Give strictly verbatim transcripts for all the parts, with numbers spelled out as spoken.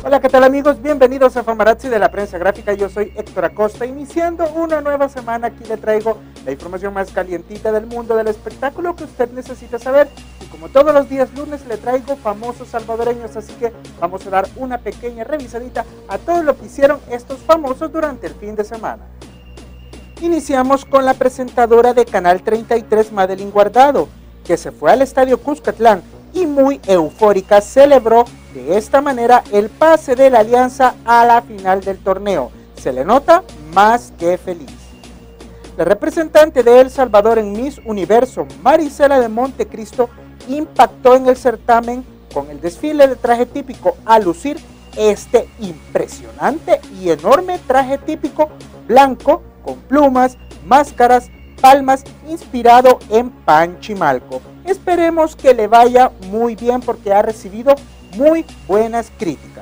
Hola, ¿qué tal amigos? Bienvenidos a Famarazzi de la Prensa Gráfica. Yo soy Héctor Acosta. Iniciando una nueva semana, aquí le traigo la información más calientita del mundo del espectáculo que usted necesita saber. Y como todos los días lunes le traigo famosos salvadoreños, así que vamos a dar una pequeña revisadita a todo lo que hicieron estos famosos durante el fin de semana. Iniciamos con la presentadora de Canal treinta y tres, Madeline Guardado, que se fue al Estadio Cuscatlán y muy eufórica celebró de esta manera el pase de la Alianza a la final del torneo. Se le nota más que feliz. La representante de El Salvador en Miss Universo, Marisela de Montecristo, impactó en el certamen con el desfile de traje típico a lucir este impresionante y enorme traje típico blanco con plumas, máscaras, palmas, inspirado en Panchimalco. Esperemos que le vaya muy bien porque ha recibido muy buenas críticas.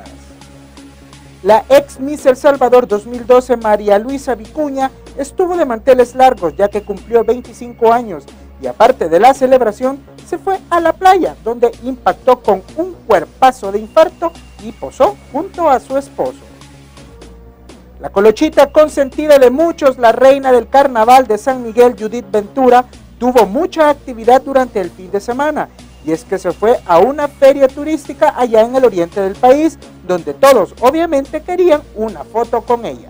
La ex Miss El Salvador dos mil doce, María Luisa Vicuña, estuvo de manteles largos ya que cumplió veinticinco años y aparte de la celebración se fue a la playa donde impactó con un cuerpazo de infarto y posó junto a su esposo. La colochita consentida de muchos, la reina del carnaval de San Miguel, Judith Ventura, tuvo mucha actividad durante el fin de semana, y es que se fue a una feria turística allá en el oriente del país, donde todos obviamente querían una foto con ella.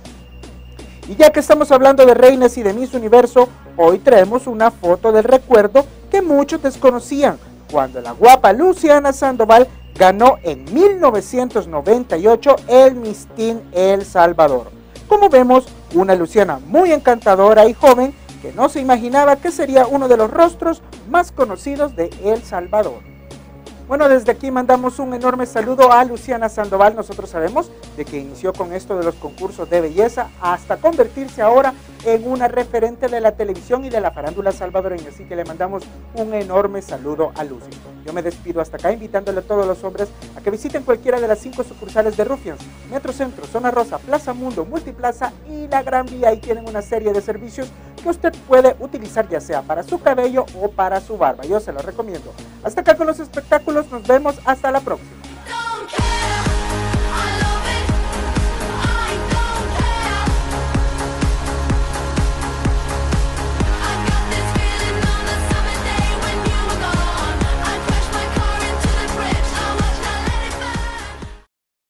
Y ya que estamos hablando de reinas y de Miss Universo, hoy traemos una foto del recuerdo que muchos desconocían, cuando la guapa Luciana Sandoval ganó en mil novecientos noventa y ocho el Miss Teen El Salvador. Como vemos, una Luciana muy encantadora y joven que no se imaginaba que sería uno de los rostros más conocidos de El Salvador. Bueno, desde aquí mandamos un enorme saludo a Luciana Sandoval. Nosotros sabemos de que inició con esto de los concursos de belleza hasta convertirse ahora en una referente de la televisión y de la farándula salvadoreña. Así que le mandamos un enorme saludo a Lucy. Yo me despido hasta acá invitándole a todos los hombres a que visiten cualquiera de las cinco sucursales de Rufians, Metro Centro, Zona Rosa, Plaza Mundo, Multiplaza y La Gran Vía. Ahí tienen una serie de servicios que usted puede utilizar ya sea para su cabello o para su barba. Yo se lo recomiendo. Hasta acá con los espectáculos. Nos vemos hasta la próxima.